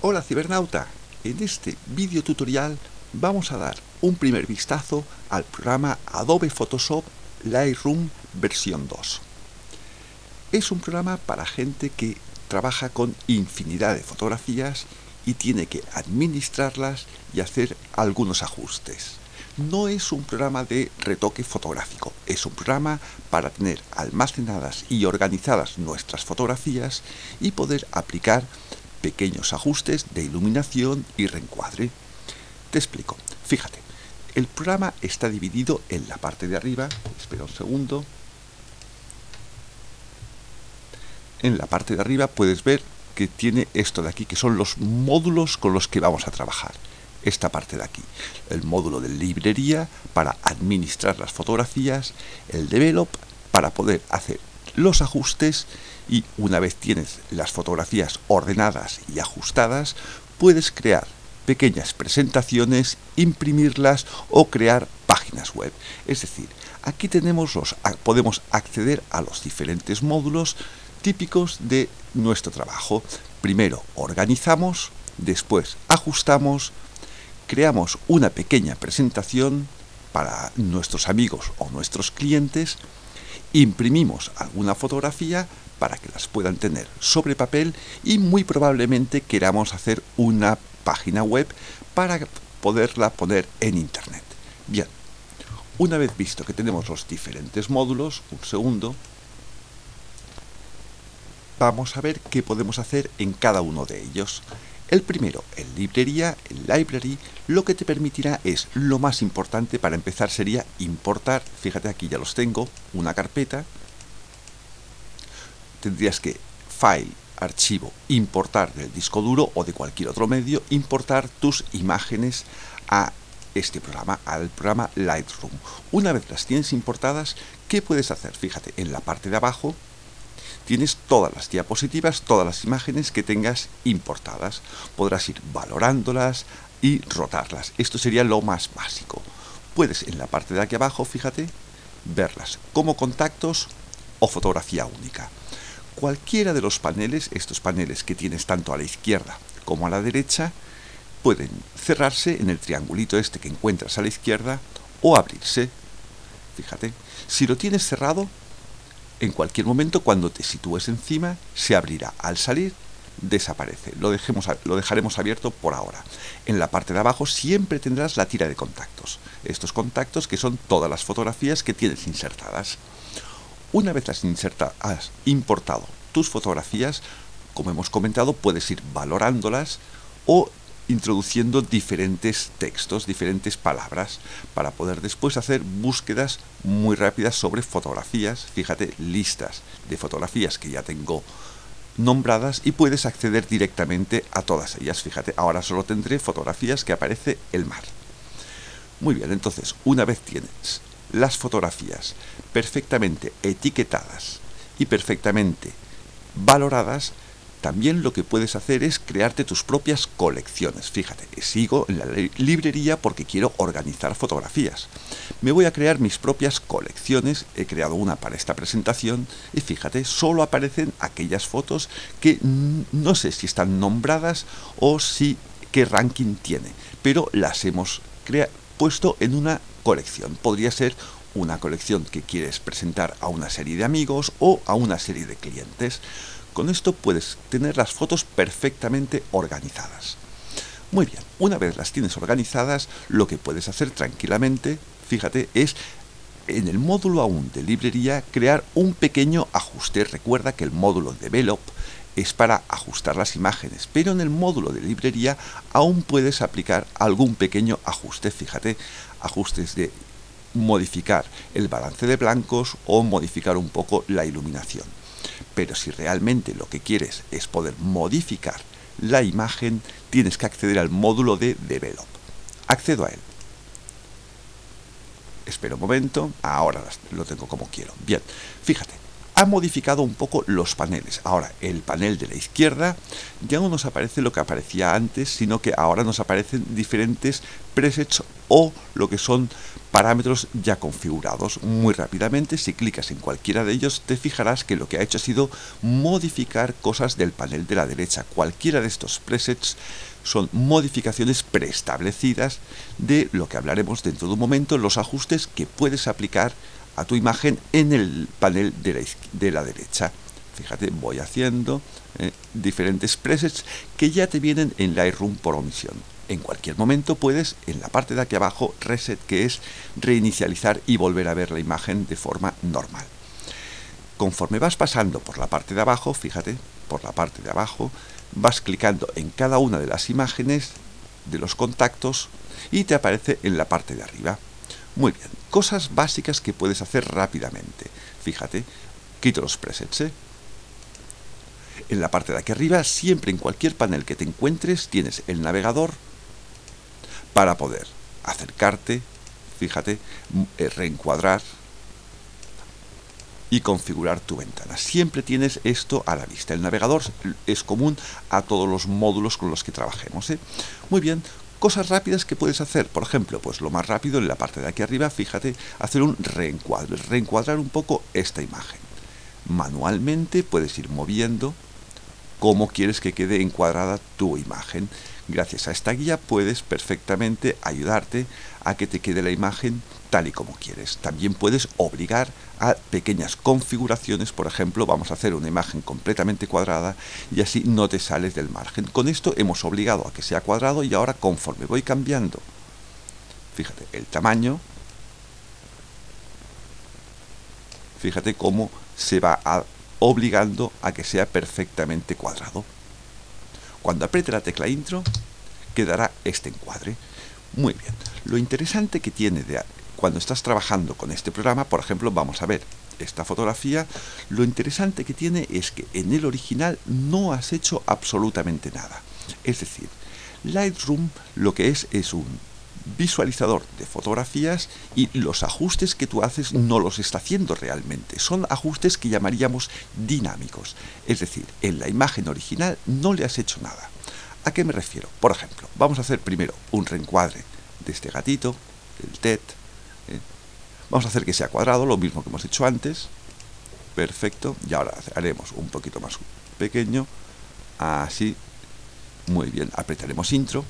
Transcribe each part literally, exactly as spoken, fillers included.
Hola cibernauta, en este vídeo tutorial vamos a dar un primer vistazo al programa Adobe Photoshop Lightroom versión dos. Es un programa para gente que trabaja con infinidad de fotografías y tiene que administrarlas y hacer algunos ajustes. No es un programa de retoque fotográfico, es un programa para tener almacenadas y organizadas nuestras fotografías y poder aplicar pequeños ajustes de iluminación y reencuadre. Te explico. Fíjate, el programa está dividido en la parte de arriba. Espera un segundo. En la parte de arriba puedes ver que tiene esto de aquí, que son los módulos con los que vamos a trabajar. Esta parte de aquí, el módulo de librería para administrar las fotografías, el develop para poder hacer los ajustes, y una vez tienes las fotografías ordenadas y ajustadas, puedes crear pequeñas presentaciones, imprimirlas o crear páginas web. Es decir, aquí tenemos los, podemos acceder a los diferentes módulos típicos de nuestro trabajo. Primero organizamos, después ajustamos, creamos una pequeña presentación para nuestros amigos o nuestros clientes, imprimimos alguna fotografía para que las puedan tener sobre papel y muy probablemente queramos hacer una página web para poderla poner en internet. Bien, una vez visto que tenemos los diferentes módulos, un segundo, vamos a ver qué podemos hacer en cada uno de ellos. El primero, en librería, el library, lo que te permitirá es, lo más importante para empezar sería importar. Fíjate, aquí ya los tengo, una carpeta. Tendrías que file, archivo, importar del disco duro o de cualquier otro medio, importar tus imágenes a este programa, al programa Lightroom. Una vez las tienes importadas, ¿qué puedes hacer? Fíjate, en la parte de abajo tienes todas las diapositivas, todas las imágenes que tengas importadas. Podrás ir valorándolas y rotarlas. Esto sería lo más básico. Puedes en la parte de aquí abajo, fíjate, verlas como contactos o fotografía única. Cualquiera de los paneles, estos paneles que tienes tanto a la izquierda como a la derecha, pueden cerrarse en el triangulito este que encuentras a la izquierda o abrirse. Fíjate, si lo tienes cerrado, en cualquier momento cuando te sitúes encima se abrirá. Al salir desaparece. Lo, dejemos, lo dejaremos abierto por ahora. En la parte de abajo siempre tendrás la tira de contactos. Estos contactos que son todas las fotografías que tienes insertadas. Una vez has, inserta, has importado tus fotografías, como hemos comentado, puedes ir valorándolas o introduciendo diferentes textos, diferentes palabras, para poder después hacer búsquedas muy rápidas sobre fotografías. Fíjate, listas de fotografías que ya tengo nombradas y puedes acceder directamente a todas ellas. Fíjate, ahora solo tendré fotografías que aparece el mar. Muy bien, entonces, una vez tienes las fotografías perfectamente etiquetadas y perfectamente valoradas, también lo que puedes hacer es crearte tus propias colecciones. Fíjate, sigo en la librería porque quiero organizar fotografías. Me voy a crear mis propias colecciones. He creado una para esta presentación y fíjate, solo aparecen aquellas fotos que no sé si están nombradas o si qué ranking tiene, pero las hemos puesto en una colección. Podría ser una colección que quieres presentar a una serie de amigos o a una serie de clientes. Con esto puedes tener las fotos perfectamente organizadas. Muy bien, una vez las tienes organizadas, lo que puedes hacer tranquilamente, fíjate, es en el módulo aún de librería crear un pequeño ajuste. Recuerda que el módulo Develop es para ajustar las imágenes, pero en el módulo de librería aún puedes aplicar algún pequeño ajuste. Fíjate, ajustes de modificar el balance de blancos o modificar un poco la iluminación. Pero si realmente lo que quieres es poder modificar la imagen, tienes que acceder al módulo de Develop. Accedo a él. Espera un momento, ahora lo tengo como quiero. Bien, fíjate, ha modificado un poco los paneles. Ahora, el panel de la izquierda ya no nos aparece lo que aparecía antes, sino que ahora nos aparecen diferentes presets o lo que son parámetros ya configurados. Muy rápidamente, si clicas en cualquiera de ellos, te fijarás que lo que ha hecho ha sido modificar cosas del panel de la derecha. Cualquiera de estos presets son modificaciones preestablecidas de lo que hablaremos dentro de un momento, los ajustes que puedes aplicar a tu imagen en el panel de la, de la derecha. Fíjate, voy haciendo eh, diferentes presets que ya te vienen en Lightroom por omisión. En cualquier momento puedes, en la parte de aquí abajo, reset, que es reinicializar y volver a ver la imagen de forma normal. Conforme vas pasando por la parte de abajo, fíjate, por la parte de abajo, vas clicando en cada una de las imágenes de los contactos y te aparece en la parte de arriba. Muy bien, cosas básicas que puedes hacer rápidamente. Fíjate, quito los presets, ¿eh? En la parte de aquí arriba, siempre en cualquier panel que te encuentres, tienes el navegador para poder acercarte, fíjate, reencuadrar y configurar tu ventana. Siempre tienes esto a la vista. El navegador es común a todos los módulos con los que trabajemos, ¿eh? Muy bien. Cosas rápidas que puedes hacer, por ejemplo, pues lo más rápido en la parte de aquí arriba, fíjate, hacer un reencuadre, reencuadrar un poco esta imagen. Manualmente puedes ir moviendo cómo quieres que quede encuadrada tu imagen. Gracias a esta guía puedes perfectamente ayudarte a que te quede la imagen tal y como quieres. También puedes obligar a pequeñas configuraciones, por ejemplo, vamos a hacer una imagen completamente cuadrada y así no te sales del margen. Con esto hemos obligado a que sea cuadrado y ahora conforme voy cambiando, fíjate, el tamaño, fíjate cómo se va a, obligando a que sea perfectamente cuadrado. Cuando apriete la tecla intro, quedará este encuadre. Muy bien. Lo interesante que tiene de cuando estás trabajando con este programa, por ejemplo, vamos a ver esta fotografía, lo interesante que tiene es que en el original no has hecho absolutamente nada. Es decir, Lightroom lo que es es un visualizador de fotografías y los ajustes que tú haces no los está haciendo realmente. Son ajustes que llamaríamos dinámicos. Es decir, en la imagen original no le has hecho nada. ¿A qué me refiero? Por ejemplo, vamos a hacer primero un reencuadre de este gatito, el Ted. ¿eh? Vamos a hacer que sea cuadrado, lo mismo que hemos hecho antes. Perfecto. Y ahora haremos un poquito más pequeño. Así. Muy bien. Apretaremos intro.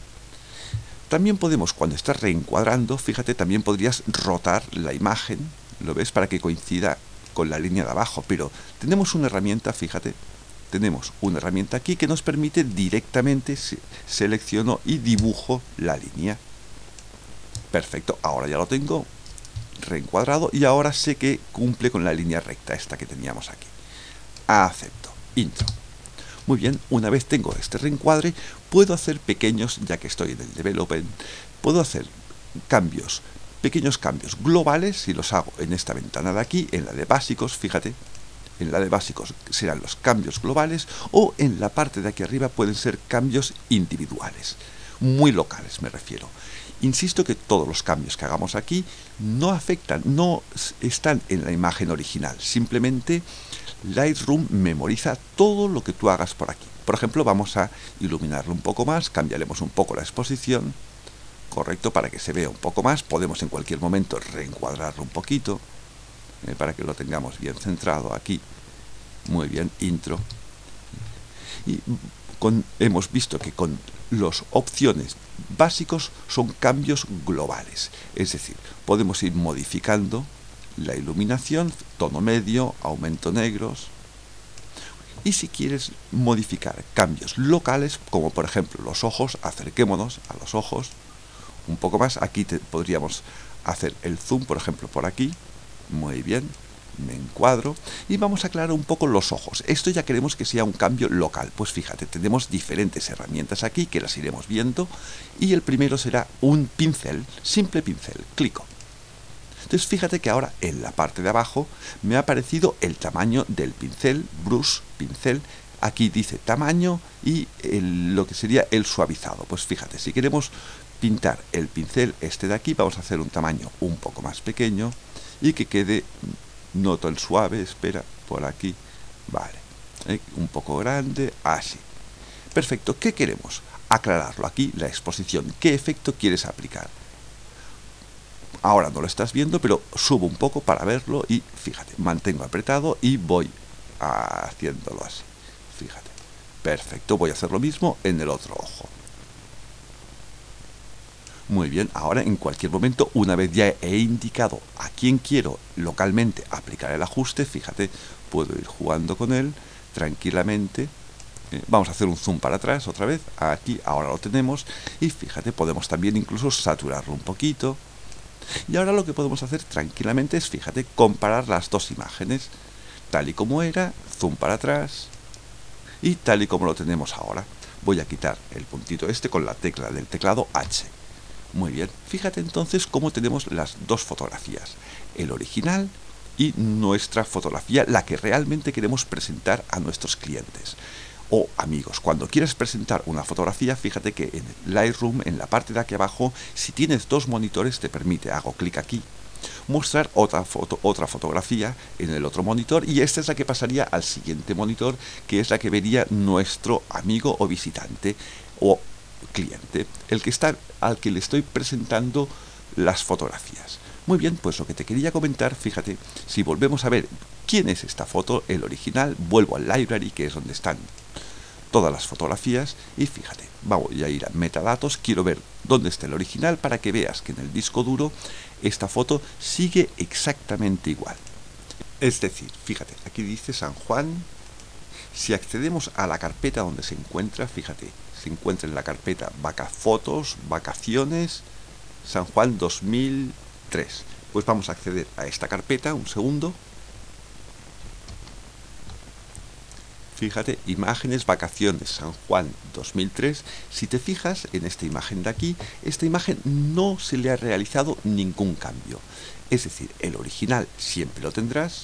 También podemos, cuando estás reencuadrando, fíjate, también podrías rotar la imagen, ¿lo ves? Para que coincida con la línea de abajo. Pero tenemos una herramienta, fíjate, tenemos una herramienta aquí que nos permite directamente selecciono y dibujo la línea. Perfecto, ahora ya lo tengo reencuadrado y ahora sé que cumple con la línea recta, esta que teníamos aquí. Acepto, intro. Muy bien, una vez tengo este reencuadre, puedo hacer pequeños, ya que estoy en el Development, puedo hacer cambios, pequeños cambios globales, si los hago en esta ventana de aquí, en la de básicos, fíjate, en la de básicos serán los cambios globales, o en la parte de aquí arriba pueden ser cambios individuales, muy locales me refiero. Insisto que todos los cambios que hagamos aquí no afectan, no están en la imagen original, simplemente Lightroom memoriza todo lo que tú hagas por aquí. Por ejemplo, vamos a iluminarlo un poco más, cambiaremos un poco la exposición, correcto, para que se vea un poco más. Podemos en cualquier momento reencuadrarlo un poquito, eh, para que lo tengamos bien centrado aquí. Muy bien, intro. Y con, hemos visto que con las opciones básicos son cambios globales, es decir, podemos ir modificando la iluminación, tono medio, aumento negros. Y si quieres modificar cambios locales, como por ejemplo los ojos, acerquémonos a los ojos un poco más. Aquí te, podríamos hacer el zoom, por ejemplo, por aquí. Muy bien, me encuadro. Y vamos a aclarar un poco los ojos. Esto ya queremos que sea un cambio local. Pues fíjate, tenemos diferentes herramientas aquí que las iremos viendo. Y el primero será un pincel, simple pincel. Clico. Entonces fíjate que ahora en la parte de abajo me ha aparecido el tamaño del pincel, brush, pincel. Aquí dice tamaño y el, lo que sería el suavizado. Pues fíjate, si queremos pintar el pincel este de aquí, vamos a hacer un tamaño un poco más pequeño y que quede, noto el suave, espera, por aquí, vale, ¿eh? Un poco grande, así. Perfecto, ¿qué queremos? Aclararlo aquí, la exposición. ¿Qué efecto quieres aplicar? Ahora no lo estás viendo, pero subo un poco para verlo y fíjate, mantengo apretado y voy haciéndolo así. Fíjate, perfecto, voy a hacer lo mismo en el otro ojo. Muy bien, ahora en cualquier momento, una vez ya he indicado a quién quiero localmente aplicar el ajuste, fíjate, puedo ir jugando con él tranquilamente. Eh, vamos a hacer un zoom para atrás otra vez, aquí, ahora lo tenemos, y fíjate, podemos también incluso saturarlo un poquito. Y ahora lo que podemos hacer tranquilamente es, fíjate, comparar las dos imágenes, tal y como era, zoom para atrás, y tal y como lo tenemos ahora. Voy a quitar el puntito este con la tecla del teclado H. Muy bien, fíjate entonces cómo tenemos las dos fotografías, el original y nuestra fotografía, la que realmente queremos presentar a nuestros clientes o amigos. Cuando quieres presentar una fotografía, fíjate que en Lightroom, en la parte de aquí abajo, si tienes dos monitores, te permite, hago clic aquí, mostrar otra foto, otra fotografía en el otro monitor, y esta es la que pasaría al siguiente monitor, que es la que vería nuestro amigo o visitante o cliente, el que está al que le estoy presentando las fotografías. Muy bien, pues lo que te quería comentar, fíjate, si volvemos a ver quién es esta foto, el original, vuelvo al library, que es donde están todas las fotografías, y fíjate, voy a ir a metadatos, quiero ver dónde está el original para que veas que en el disco duro esta foto sigue exactamente igual. Es decir, fíjate, aquí dice San Juan. Si accedemos a la carpeta donde se encuentra, fíjate, se encuentra en la carpeta vaca fotos, vacaciones, San Juan dos mil tres. Pues vamos a acceder a esta carpeta, un segundo. Fíjate, imágenes, vacaciones, San Juan dos mil tres. Si te fijas en esta imagen de aquí, esta imagen no se le ha realizado ningún cambio. Es decir, el original siempre lo tendrás.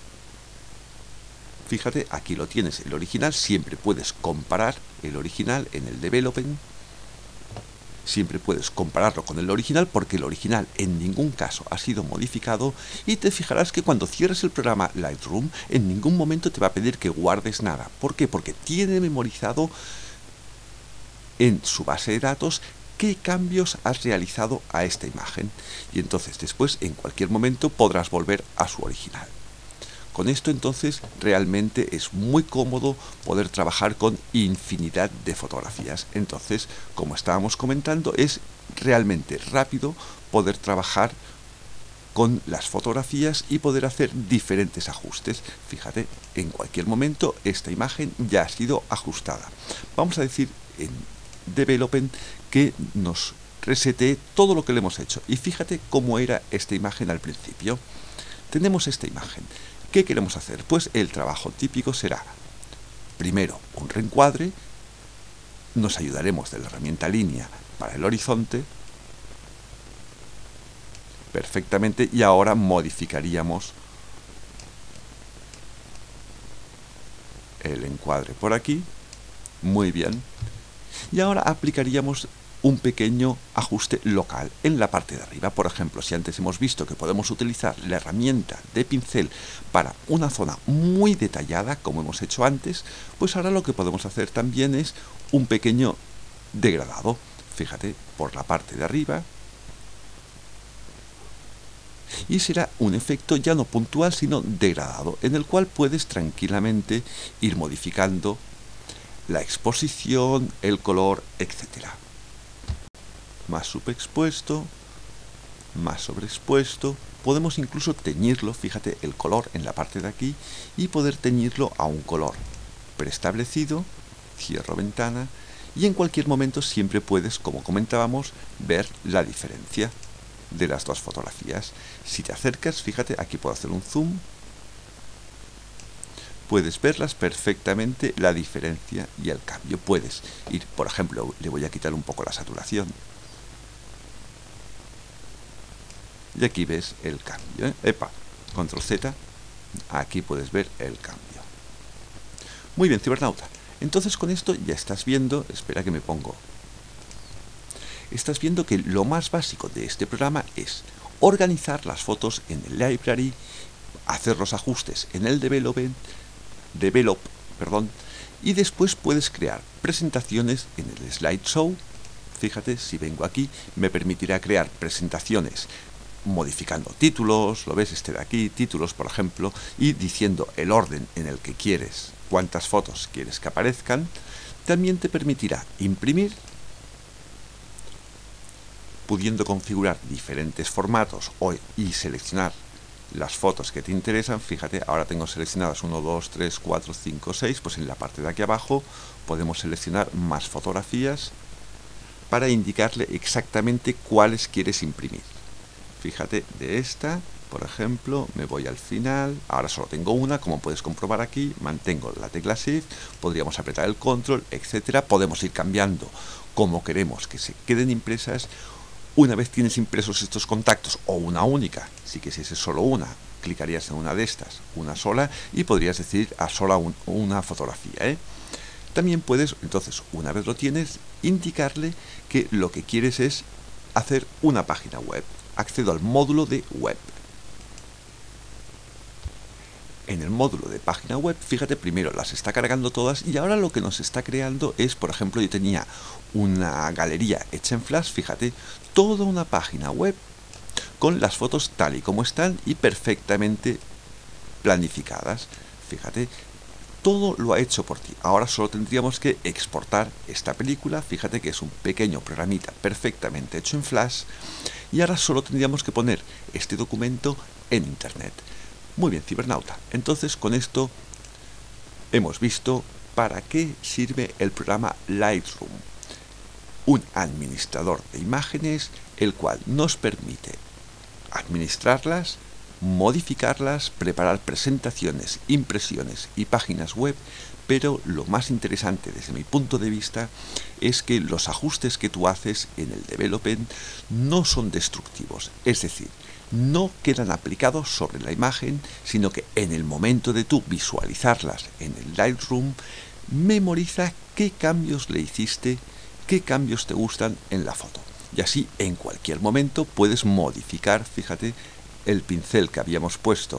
Fíjate, aquí lo tienes, el original, siempre puedes comparar el original en el development, siempre puedes compararlo con el original porque el original en ningún caso ha sido modificado, y te fijarás que cuando cierres el programa Lightroom en ningún momento te va a pedir que guardes nada. ¿Por qué? Porque tiene memorizado en su base de datos qué cambios has realizado a esta imagen, y entonces después en cualquier momento podrás volver a su original. Con esto entonces realmente es muy cómodo poder trabajar con infinidad de fotografías. Entonces, como estábamos comentando, es realmente rápido poder trabajar con las fotografías y poder hacer diferentes ajustes. Fíjate, en cualquier momento esta imagen ya ha sido ajustada. Vamos a decir en Development que nos resetee todo lo que le hemos hecho. Y fíjate cómo era esta imagen al principio. Tenemos esta imagen. ¿Qué queremos hacer? Pues el trabajo típico será, primero, un reencuadre. Nos ayudaremos de la herramienta línea para el horizonte. Perfectamente. Y ahora modificaríamos el encuadre por aquí. Muy bien. Y ahora aplicaríamos un pequeño ajuste local en la parte de arriba. Por ejemplo, si antes hemos visto que podemos utilizar la herramienta de pincel para una zona muy detallada, como hemos hecho antes, pues ahora lo que podemos hacer también es un pequeño degradado. Fíjate, por la parte de arriba. Y será un efecto ya no puntual, sino degradado, en el cual puedes tranquilamente ir modificando la exposición, el color, etcétera. Más subexpuesto, más sobreexpuesto. Podemos incluso teñirlo, fíjate, el color en la parte de aquí, y poder teñirlo a un color preestablecido. Cierro ventana, y en cualquier momento siempre puedes, como comentábamos, ver la diferencia de las dos fotografías. Si te acercas, fíjate, aquí puedo hacer un zoom, puedes verlas perfectamente, la diferencia y el cambio. Puedes ir, por ejemplo, le voy a quitar un poco la saturación, y aquí ves el cambio, ¿eh? Epa, control Z, aquí puedes ver el cambio. Muy bien, cibernauta. Entonces con esto ya estás viendo, espera que me pongo, estás viendo que lo más básico de este programa es organizar las fotos en el library hacer los ajustes en el development, develop, perdón, y después puedes crear presentaciones en el slideshow. Fíjate, si vengo aquí, me permitirá crear presentaciones modificando títulos, lo ves este de aquí, títulos por ejemplo, y diciendo el orden en el que quieres, cuántas fotos quieres que aparezcan. También te permitirá imprimir, pudiendo configurar diferentes formatos o, y seleccionar las fotos que te interesan. Fíjate, ahora tengo seleccionadas uno, dos, tres, cuatro, cinco, seis, pues en la parte de aquí abajo podemos seleccionar más fotografías para indicarle exactamente cuáles quieres imprimir. Fíjate, de esta, por ejemplo, me voy al final, ahora solo tengo una, como puedes comprobar aquí, mantengo la tecla Shift, podríamos apretar el Control, etcétera. Podemos ir cambiando como queremos que se queden impresas. Una vez tienes impresos estos contactos, o una única, si quisieses solo una, clicarías en una de estas, una sola, y podrías decir a sola un, una fotografía, ¿eh? También puedes, entonces, una vez lo tienes, indicarle que lo que quieres es hacer una página web. Accedo al módulo de web. En el módulo de página web, fíjate, primero las está cargando todas y ahora lo que nos está creando es, por ejemplo, yo tenía una galería hecha en Flash, fíjate, toda una página web con las fotos tal y como están y perfectamente planificadas. Fíjate, todo lo ha hecho por ti. Ahora solo tendríamos que exportar esta película. Fíjate que es un pequeño programita perfectamente hecho en Flash y ahora solo tendríamos que poner este documento en internet. Muy bien, cibernauta. Entonces, con esto hemos visto para qué sirve el programa Lightroom, un administrador de imágenes, el cual nos permite administrarlas, modificarlas, preparar presentaciones, impresiones y páginas web, pero lo más interesante desde mi punto de vista es que los ajustes que tú haces en el development no son destructivos, es decir, no quedan aplicados sobre la imagen, sino que en el momento de tú visualizarlas en el Lightroom, memoriza qué cambios le hiciste, qué cambios te gustan en la foto. Y así en cualquier momento puedes modificar, fíjate, el pincel que habíamos puesto,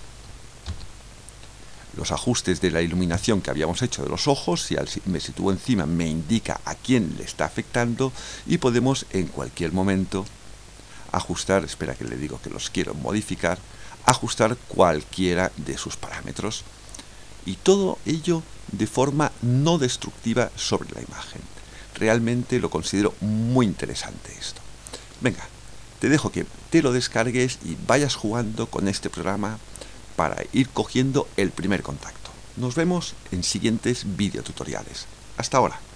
los ajustes de la iluminación que habíamos hecho de los ojos. Si me sitúo encima me indica a quién le está afectando y podemos en cualquier momento ajustar, espera que le digo que los quiero modificar, ajustar cualquiera de sus parámetros, y todo ello de forma no destructiva sobre la imagen. Realmente lo considero muy interesante esto. Venga, te dejo que te lo descargues y vayas jugando con este programa para ir cogiendo el primer contacto. Nos vemos en siguientes videotutoriales. Hasta ahora.